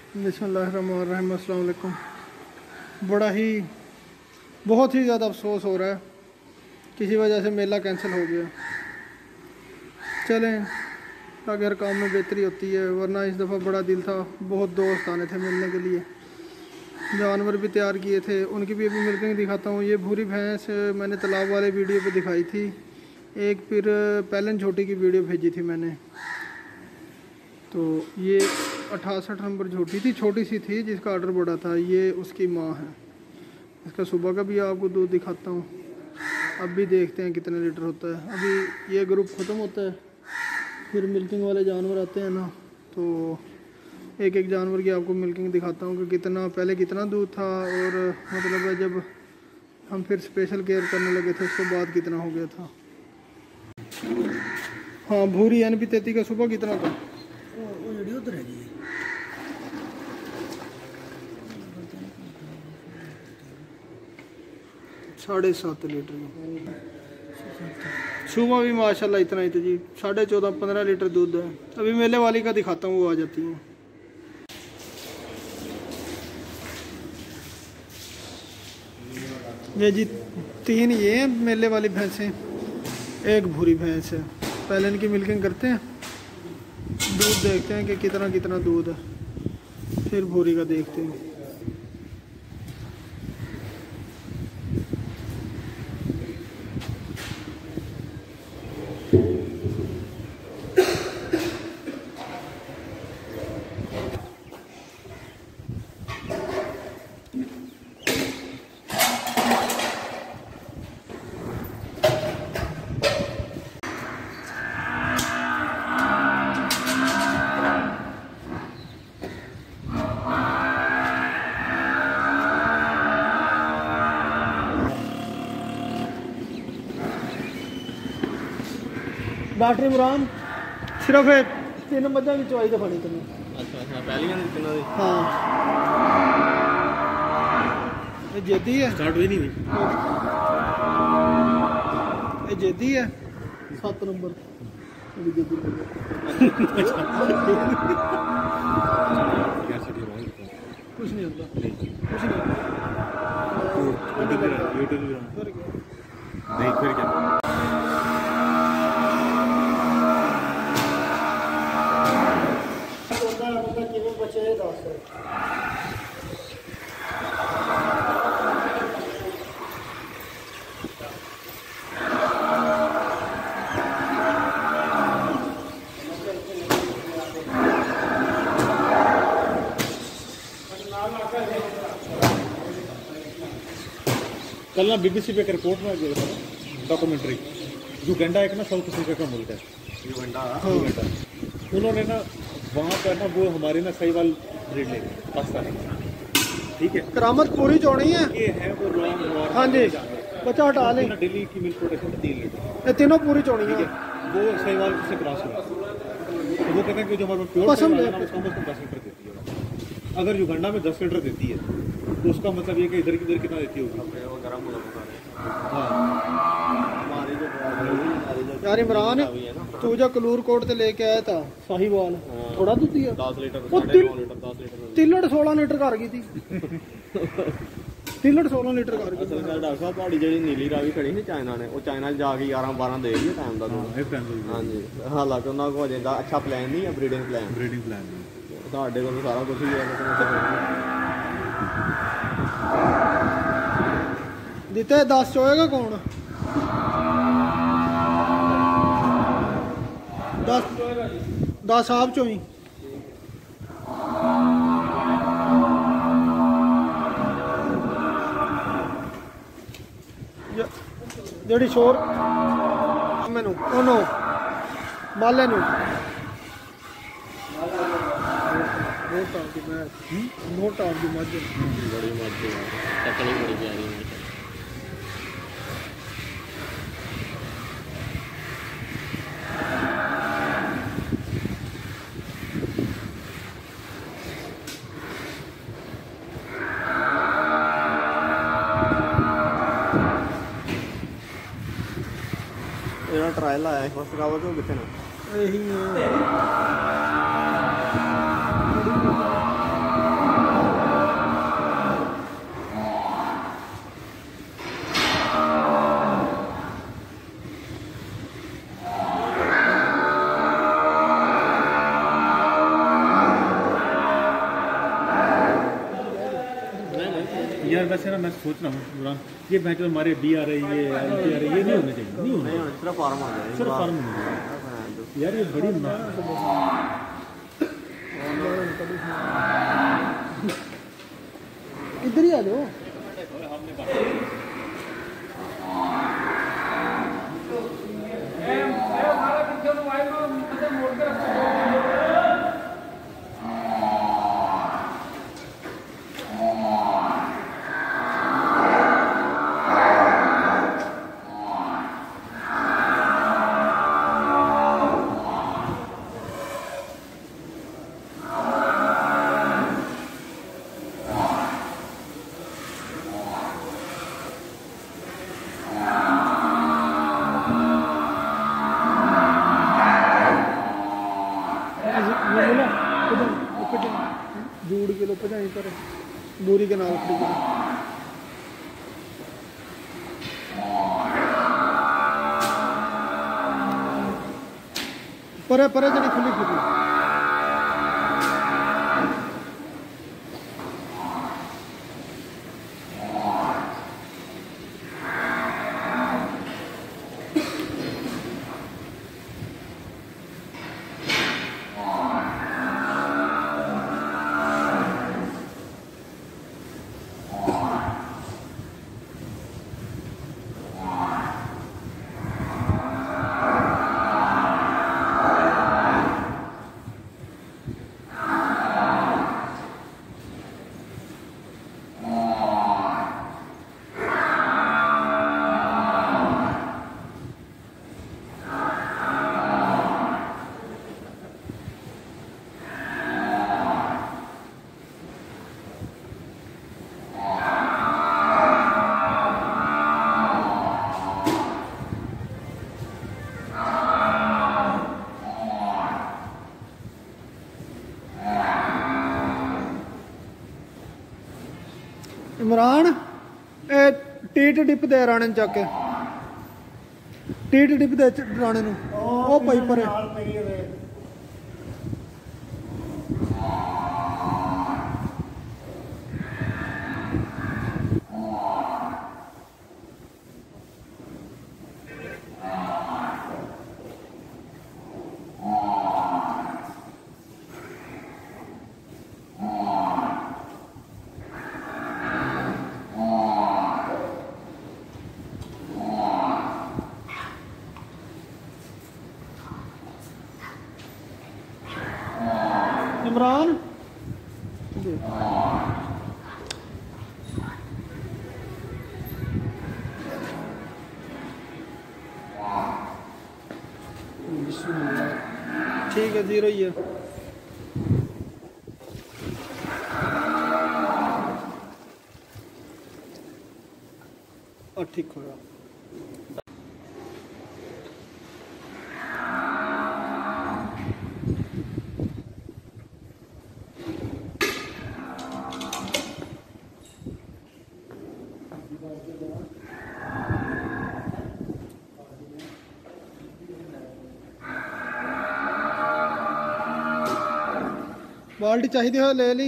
बिस्मिल्लाहिर्रहमानिर्रहीम। अस्सलाम वालेकुम। बहुत ही ज़्यादा अफसोस हो रहा है, किसी वजह से मेला कैंसिल हो गया। चलें, आगे हर काम में बेहतरी होती है, वरना इस दफ़ा बड़ा दिल था, बहुत दोस्त आने थे मिलने के लिए, जानवर भी तैयार किए थे, उनकी भी अभी मिल्किंग दिखाता हूँ। ये भूरी भैंस मैंने तालाब वाले वीडियो पे दिखाई थी, एक फिर पैलन छोटी की वीडियो भेजी थी मैंने। तो ये 68 नंबर छोटी सी थी जिसका ऑर्डर बड़ा था, ये उसकी माँ है। इसका सुबह का भी आपको दूध दिखाता हूँ, अब भी देखते हैं कितने लीटर होता है। अभी ये ग्रुप ख़त्म होता है, फिर मिल्किंग वाले जानवर आते हैं ना, तो एक एक जानवर की आपको मिल्किंग दिखाता हूँ कि कितना पहले कितना दूध था, और मतलब है जब हम फिर स्पेशल केयर करने लगे थे उसके बाद कितना हो गया था। हाँ, भूरी NP33 का सुबह कितना था? उधर है जी 7.5 लीटर सुबह भी माशाल्लाह इतना ही था जी, 14.5-15 लीटर दूध है। अभी मेले वाली का दिखाता हूँ, वो आ जाती है। ये जी 3 ये हैं मेले वाली भैंसें, एक भूरी भैंस है। पहले इनकी मिल्किंग करते हैं, दूध देखते हैं कि कितना दूध है, फिर भूरी का देखते हैं। डॉक्टर इमरान सिर्फ 3 मझां की चवाई दिखानी तुम्हें। अच्छा, पहलियां कितना दी? हाँ, ये जेदी है, स्टार्ट हुई नहीं ये जेदी है 7 नंबर। कुछ नहीं होता, कुछ नहीं होता। कल ना BBC पे एक रिपोर्ट में डॉक्यूमेंट्री, युगांडा एक ना साउथ अफ्रीका का मुल्क है, युगांडा। उन्होंने ना वहाँ पर ना वो हमारे ना सहीवाल ब्रीड ले गए पाकिस्तानी, ठीक है। करामत पूरी चौड़ी है, ये है वो लॉन्ग। हाँ जी, बच्चा हटा ले। दिल्ली की मिल्क प्रोडक्शन 3 लीटर, ये तीनों पूरी चौड़ी है। वो सहीवाल से क्रॉस हुआ, तो वो कहते हैं कि जो हमारे प्योर पसंद है उसको 10 लीटर देती है। अगर युगांडा में 10 लीटर देती है तो उसका मतलब ये कि इधर की कितना देती होगी? यार इमरान, तू जो कलूर कोट से लेके आया था साहिवाल, थोड़ा दूध दिया? 10 लीटर, 3 16 लीटर कर गई थी। 3 16 लीटर कर गई। डॉक्टर साहब ਤੁਹਾਡੀ ਜਿਹੜੀ ਨੀਲੀ ਰਾਵੀ ਖੜੀ ਸੀ ਚਾਈਨਾ ਨੇ, ਉਹ ਚਾਈਨਾ ਜਾ ਕੇ 11-12 ਦੇ ਰਹੀ ਟਾਈਮ ਦਾ दूध। ਹਾਂਜੀ, ਹਾਲਾਂਕਿ ਉਹਨਾਂ ਕੋਲ ਅਜੇ ਦਾ ਅੱਛਾ ਪਲਾਨ ਨਹੀਂ ਹੈ, ਬਰੀਡਿੰਗ ਪਲਾਨ ਤੁਹਾਡੇ ਕੋਲ ਸਾਰਾ ਕੁਝ ਹੀ ਹੈ। ਦਿੱਤੇ 10 ਚੋਏਗਾ ਕੌਣ? 10 ਆਪ ਚੋਂ ਹੀ। ਜਿਹੜੀ ਸ਼ੋਰ ਮੈਨੂੰ ਉਹਨੂੰ ਮਾਲੇ ਨੂੰ नोट ऑफ दी मझ बड़ी मझ तकड़ी बड़ी प्यारी है। ट्रायल आया फर्स्ट कावा तो कितने ना यही ऐसे ना मैं सोच रहा हूँ इमरान, ये मैच हमारे डी आ रही है, LT आ रही है, ये नहीं होने चाहिए, नहीं होने चाहिए, सिर्फ फार्म हो जाए, सिर्फ फार्म होने चाहिए यार, ये बड़ी इधर ही आ जाओ। जूड़ के लो भजाई पर बोरी के नाल खड़ी करो। परे परे जड़ी खुली खुली इमरान टीट डिप दे राणे ਨੂੰ ਚੱਕ ਕੇ टीट डिप ਦੇ ਰਾਣੇ ਨੂੰ ਉਹ ਪਈ ਪਰੇ इमरान ठीक है, जीरो ही है। और ठीक होगा। बाल्टी चाहिए हो ले ली।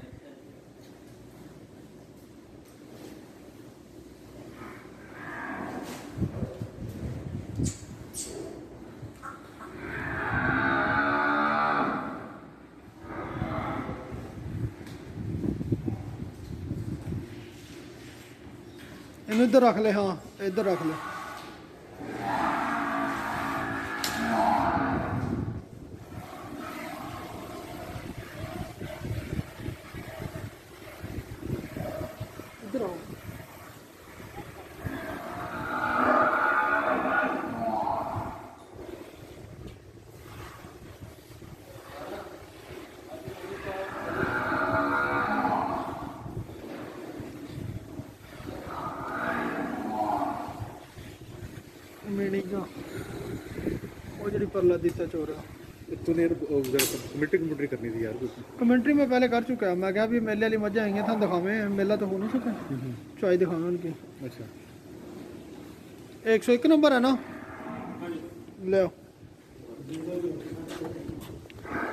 इन इधर रख ले, हाँ इधर रख ले। इधर आओ। मीनी का वो जी परला दिता चोरा तूने कमेंट्री करनी थी यार। कमेंट्री में पहले कर चुका है। मैं क्या भी मेले वाली मजा आएंगे था दिखावे, मेला तो हो नहीं सके। चॉय दिखावे उनकी। अच्छा 101 नंबर है ना, ले आओ।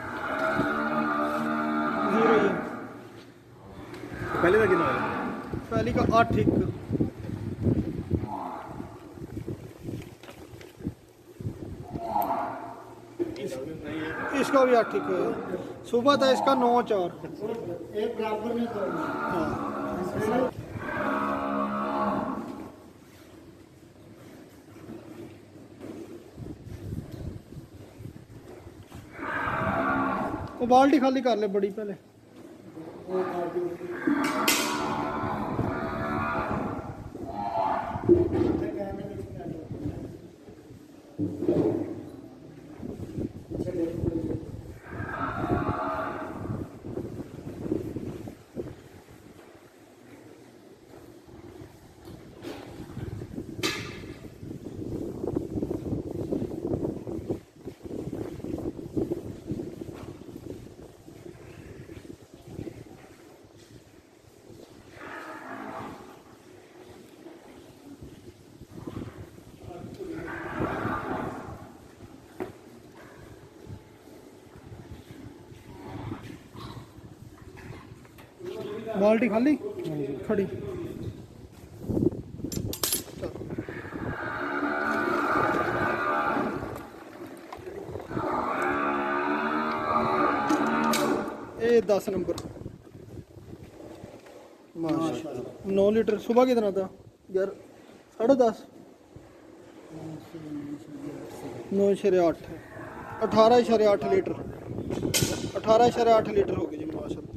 जीरो ही पहले का कितना है? पहली का 8 एक, इसका भी 8 एक है। सुबह था इसका 9-4 एक बराबर में तो हाँ। वो बाल्टी खाली कर ले बड़ी पहले। बाल्टी खाली खड़ी। ये 10 नंबर माशाल्लाह 9 लीटर। सुबह कितना था यार? 10:30 9/8 18/8 लीटर 18/8 लीटर हो गई जी माशाल्लाह।